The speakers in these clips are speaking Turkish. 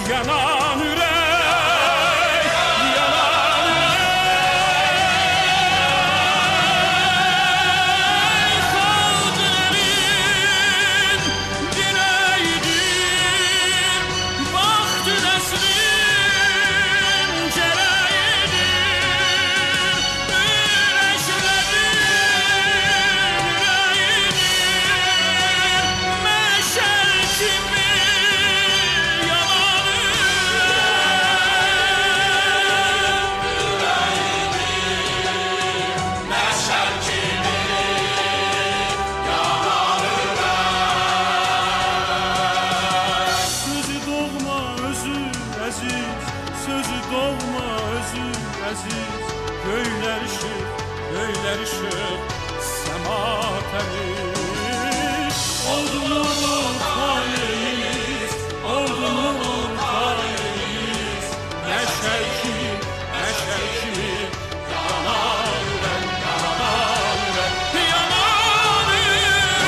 yanan yürek, yanan yürek. Halkların direğidir, bahtı neslin cereğidir. Yüreklerin yüreğidir, meşel gibi sözü doğma özü əziz, göylər işıq, səma təmiz. Oldunuz taleyimiz, oldunuz taleyimiz, məşəl kimi, yanan ürək, yanan ürək, yanan ürək.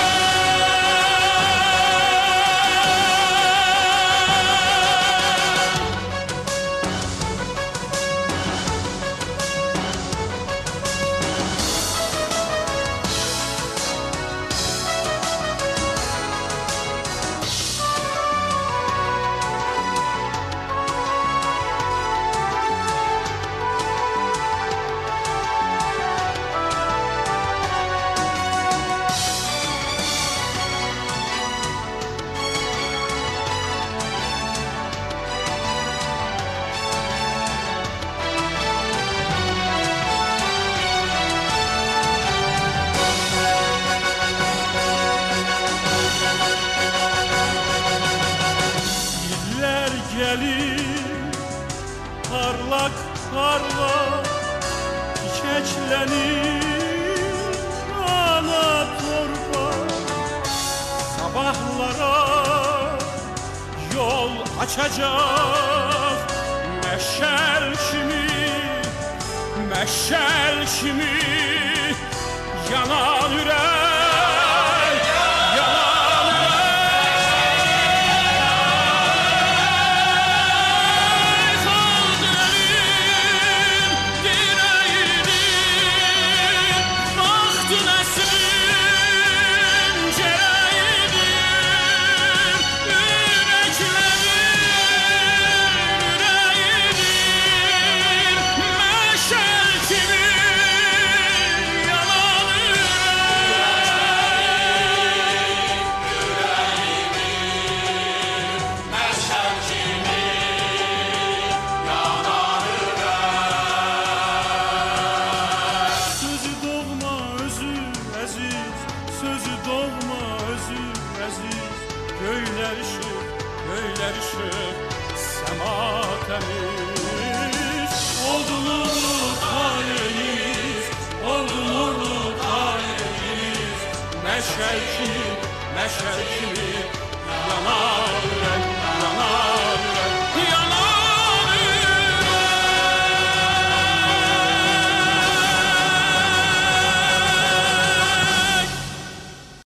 Gelir parlak parlak çiçeklenir ana torba, sabahlara yol açacak meşel kimi yanan yürek. Sözü doğma özü əziz, göylər işıq, səma təmiz. Oldu nurlu taleyimiz, oldu nurlu taleyimiz, məşəl kimi